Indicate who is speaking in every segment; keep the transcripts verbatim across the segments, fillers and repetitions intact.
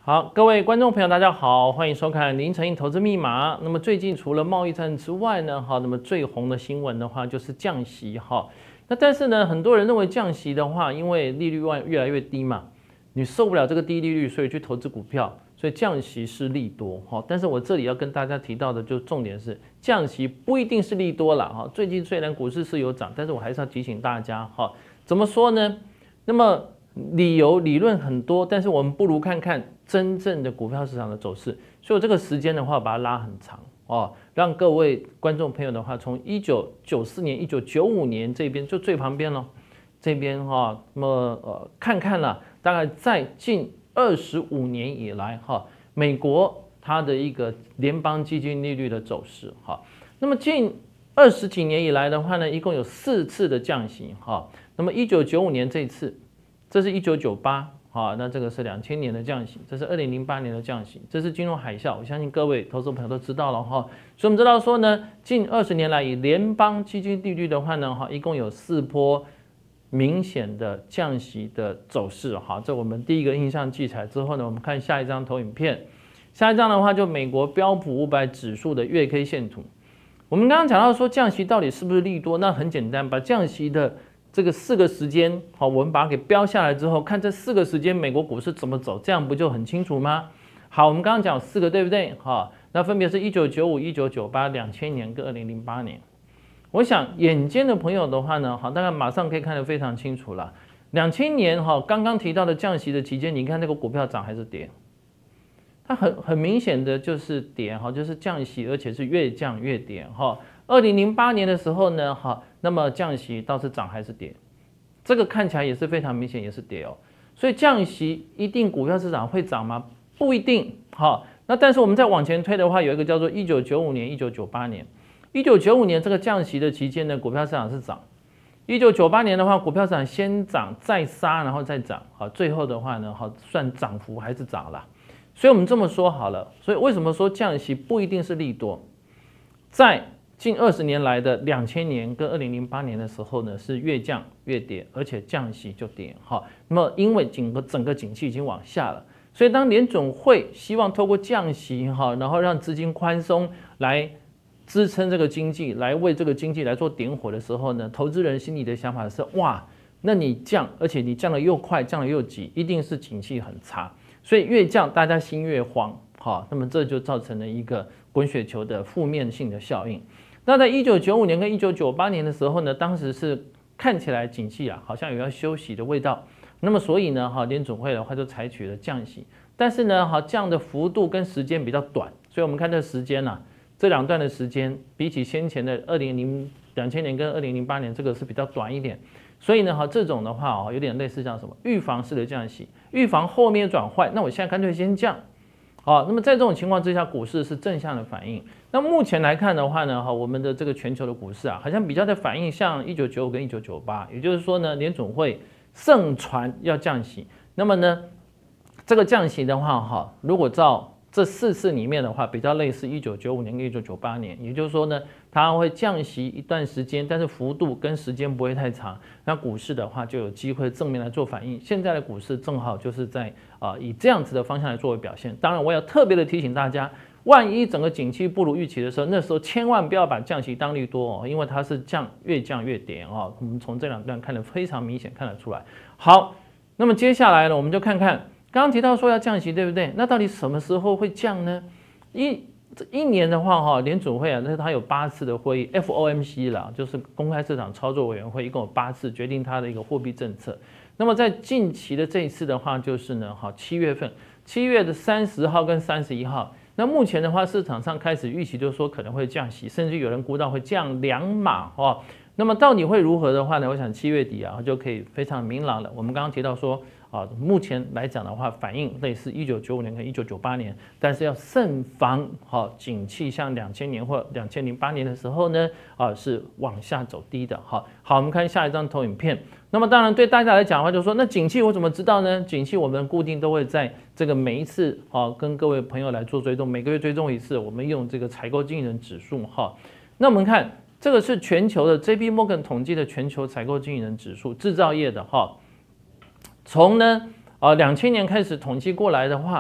Speaker 1: 好，各位观众朋友，大家好，欢迎收看林承英投资密码。那么最近除了贸易战之外呢，哈，那么最红的新闻的话就是降息哈。那但是呢，很多人认为降息的话，因为利率越来越低嘛，你受不了这个低利率，所以去投资股票，所以降息是利多哈。但是我这里要跟大家提到的，就重点是降息不一定是利多啦哈。最近虽然股市是有涨，但是我还是要提醒大家哈，怎么说呢？那么理由理论很多，但是我们不如看看真正的股票市场的走势。所以我这个时间的话，把它拉很长哦，让各位观众朋友的话，从一九九四年、一九九五年这边就最旁边咯，这边哈、哦，那么呃看看了，大概在近二十五年以来哈、哦，美国它的一个联邦基金利率的走势哈、哦。那么近二十几年以来的话呢，一共有四次的降息哈、哦。那么一九九五年这次。这是一九九八，好，那这个是两千年的降息，这是二零零八年的降息，这是金融海啸，我相信各位投资朋友都知道了哈。所以我们知道说呢，近二十年来以联邦基金利率的话呢，哈，一共有四波明显的降息的走势，哈，这我们第一个印象记起来之后呢，我们看下一张投影片，下一张的话就美国标普五百指数的月 K 线图。我们刚刚讲到说降息到底是不是利多，那很简单，把降息的这个四个时间，好，我们把它给标下来之后，看这四个时间美国股市怎么走，这样不就很清楚吗？好，我们刚刚讲四个，对不对？好，那分别是一九九五、一九九八、两千年跟二零零八年。我想眼尖的朋友的话呢，好，大概马上可以看得非常清楚了。两千年哈，刚刚提到的降息的期间，你看那个股票涨还是跌？它很很明显的就是跌哈，就是降息，而且是越降越跌哈。二零零八年的时候呢，哈，那么降息倒是涨还是跌？这个看起来也是非常明显，也是跌哦。所以降息一定股票市场会涨吗？不一定。好，那但是我们再往前推的话，有一个叫做一九九五年、一九九八年。一九九五年这个降息的期间呢，股票市场是涨。一九九八年的话，股票市场先涨再杀，然后再涨。好，最后的话呢，好算涨幅还是涨了。所以我们这么说好了。所以为什么说降息不一定是利多？在近二十年来的两千年跟二零零八年的时候呢，是越降越跌，而且降息就跌。好，那么因为整个整个景气已经往下了，所以当联准会希望透过降息哈，然后让资金宽松来支撑这个经济，来为这个经济来做点火的时候呢，投资人心里的想法是哇，那你降，而且你降得又快，降得又急，一定是景气很差，所以越降大家心越慌。好，那么这就造成了一个滚雪球的负面性的效应。那在一九九五年跟一九九八年的时候呢，当时是看起来景气啊，好像有要休息的味道。那么所以呢，哈，联准会的话就采取了降息，但是呢，哈，降的幅度跟时间比较短，所以我们看这时间呢、啊，这两段的时间比起先前的二零零两千年跟二零零八年，这个是比较短一点。所以呢，哈，这种的话哦，有点类似像什么预防式的降息，预防后面转坏。那我现在干脆先降。好，那么在这种情况之下，股市是正向的反应。那目前来看的话呢，哈，我们的这个全球的股市啊，好像比较的反应像一九九五跟一九九八，也就是说呢，联准会盛传要降息。那么呢，这个降息的话，哈，如果照这四次里面的话，比较类似一九九五年跟一九九八年，也就是说呢，它会降息一段时间，但是幅度跟时间不会太长，那股市的话就有机会正面来做反应。现在的股市正好就是在啊、呃、以这样子的方向来作为表现。当然，我要特别的提醒大家，万一整个景气不如预期的时候，那时候千万不要把降息当利多哦，因为它是降越降越跌哦。我们从这两段看得非常明显看得出来。好，那么接下来呢，我们就看看。刚刚提到说要降息，对不对？那到底什么时候会降呢？一这一年的话，哈，联准会啊，那它有八次的会议 ，F O M C 啦，就是公开市场操作委员会，一共有八次决定它的一个货币政策。那么在近期的这一次的话，就是呢，哈，七月份，七月的三十号跟三十一号。那目前的话，市场上开始预期就是说可能会降息，甚至有人估到会降两码哦。那么到底会如何的话呢？我想七月底啊就可以非常明朗了。我们刚刚提到说。啊，目前来讲的话，反应类似一九九五年跟一九九八年，但是要慎防好景气像两千年或两千零八年的时候呢，啊是往下走低的。好，好，我们看下一张投影片。那么当然对大家来讲的话，就是说那景气我怎么知道呢？景气我们固定都会在这个每一次啊跟各位朋友来做追踪，每个月追踪一次，我们用这个采购经理人指数哈。那我们看这个是全球的 J P Morgan 统计的全球采购经理人指数，制造业的哈。从呢，呃，两千年开始统计过来的话，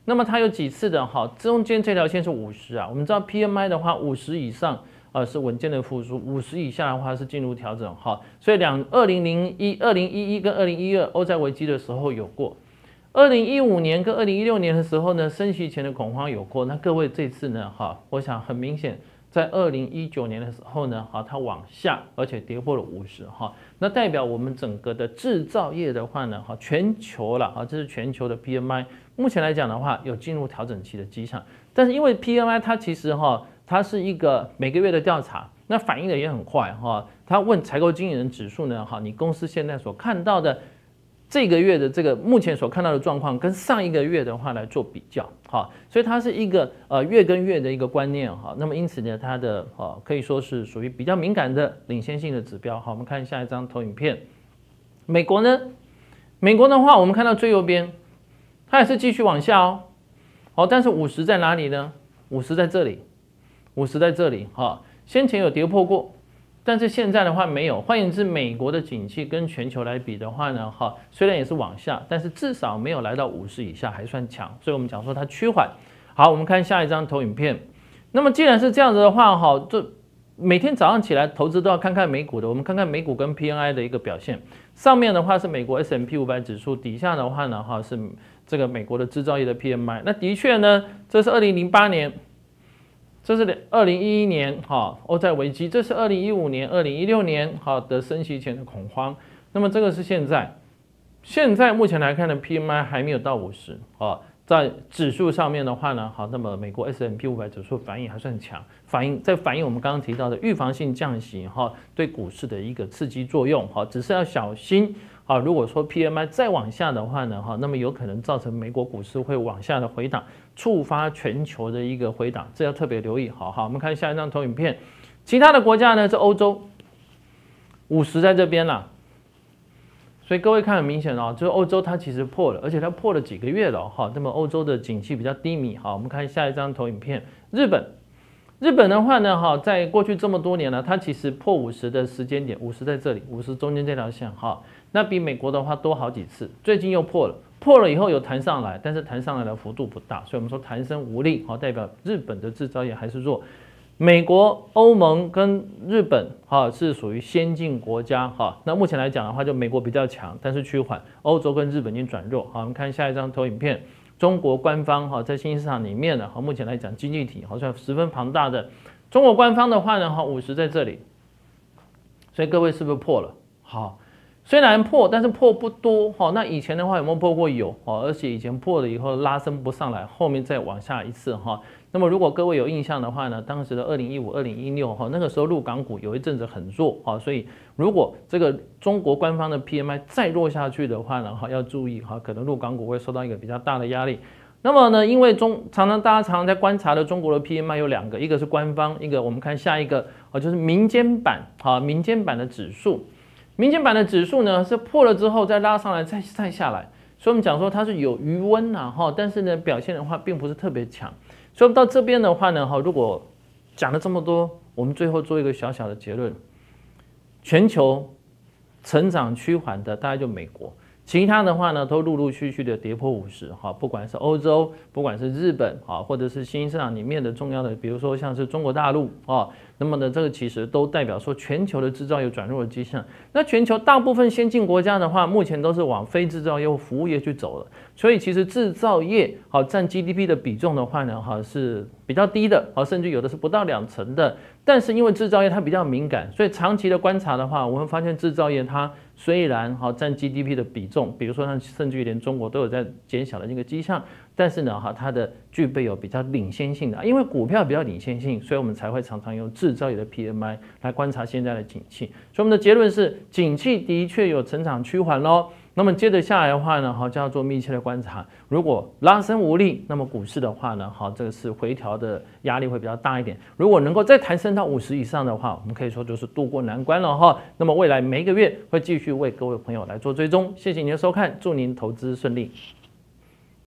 Speaker 1: 那么它有几次的哈，中间这条线是五十啊，我们知道 P M I 的话，五十以上呃是稳健的复苏，五十以下的话是进入调整哈。所以两二零零一、二零一一跟二零一二欧债危机的时候有过，二零一五年跟二零一六年的时候呢，升息前的恐慌有过。那各位这次呢哈，我想很明显。在二零一九年的时候呢，哈，它往下，而且跌破了五十哈，那代表我们整个的制造业的话呢，哈，全球了啊，这是全球的 P M I， 目前来讲的话，有进入调整期的迹象。但是因为 P M I 它其实哈，它是一个每个月的调查，那反应的也很快哈。它问采购经理人指数呢，哈，你公司现在所看到的。这个月的这个目前所看到的状况跟上一个月的话来做比较，好，所以它是一个呃月跟月的一个观念哈。那么因此呢，它的呃可以说是属于比较敏感的领先性的指标。好，我们看下一张投影片。美国呢，美国的话，我们看到最右边，它也是继续往下哦，好，但是五十在哪里呢？五十在这里，五十在这里哈，先前有跌破过。但是现在的话没有，换言之，美国的景气跟全球来比的话呢，哈，虽然也是往下，但是至少没有来到五十以下，还算强，所以我们讲说它趋缓。好，我们看下一张投影片。那么既然是这样子的话，哈，就每天早上起来投资都要看看美股的，我们看看美股跟 P M I 的一个表现。上面的话是美国 S and P 五百 指数，底下的话呢，哈是这个美国的制造业的 P M I。那的确呢，这是二零零八年。这是二零一一年哈欧债危机，这是二零一五年、二零一六年好的升息前的恐慌。那么这个是现在，现在目前来看的 P M I 还没有到五十啊，在指数上面的话呢，好，那么美国 S and P 五百 指数反应还算强，反映在反映我们刚刚提到的预防性降息哈对股市的一个刺激作用哈，只是要小心。好，如果说 P M I 再往下的话呢，哈，那么有可能造成美国股市会往下的回档，触发全球的一个回档，这要特别留意。好好，我们看下一张投影片，其他的国家呢，是欧洲，五十在这边啦，所以各位看很明显哦，就是欧洲它其实破了，而且它破了几个月了哈。那么欧洲的景气比较低迷，好，我们看下一张投影片，日本。日本的话呢，哈，在过去这么多年了，它其实破五十的时间点，五十在这里，五十中间这条线，哈，那比美国的话多好几次，最近又破了，破了以后有弹上来，但是弹上来的幅度不大，所以我们说弹升无力，好，代表日本的制造业还是弱。美国、欧盟跟日本，哈，是属于先进国家，哈，那目前来讲的话，就美国比较强，但是趋缓，欧洲跟日本已经转弱，好，我们看下一张投影片。中国官方哈在新兴市场里面呢，哈目前来讲经济体好像十分庞大的。中国官方的话呢，哈五十在这里，所以各位是不是破了？好，虽然破，但是破不多哈。那以前的话有没有破过？有哦，而且以前破了以后拉升不上来，后面再往下一次哈。那么如果各位有印象的话呢，当时的二零一五、二零一六哈，那个时候陆港股有一阵子很弱啊，所以如果这个中国官方的 P M I 再弱下去的话呢，哈要注意哈，可能陆港股会受到一个比较大的压力。那么呢，因为中常常大家常常在观察的中国的 P M I 有两个，一个是官方，一个我们看下一个啊，就是民间版啊，民间版的指数，民间版的指数呢是破了之后再拉上来，再再下来，所以我们讲说它是有余温呐哈，但是呢表现的话并不是特别强。所以到这边的话呢，哈，如果讲了这么多，我们最后做一个小小的结论：全球成长趋缓的大概就美国，其他的话呢都陆陆续续的跌破五十，哈，不管是欧洲，不管是日本，啊，或者是新兴市场里面的重要的，比如说像是中国大陆，啊，那么呢这个其实都代表说全球的制造业转弱的迹象。那全球大部分先进国家的话，目前都是往非制造业或服务业去走了。所以其实制造业好占 G D P 的比重的话呢，哈是比较低的，好甚至有的是不到两成的。但是因为制造业它比较敏感，所以长期的观察的话，我们发现制造业它虽然好占 G D P 的比重，比如说像甚至于连中国都有在减小的这个迹象，但是呢，哈它的具备有比较领先性的，因为股票比较领先性，所以我们才会常常用制造业的 P M I 来观察现在的景气。所以我们的结论是，景气的确有成长趋缓咯。那么接着下来的话呢，好就要做密切的观察。如果拉升无力，那么股市的话呢，好这个是回调的压力会比较大一点。如果能够再抬升到五十以上的话，我们可以说就是渡过难关了哈。那么未来每一个月会继续为各位朋友来做追踪。谢谢您的收看，祝您投资顺利。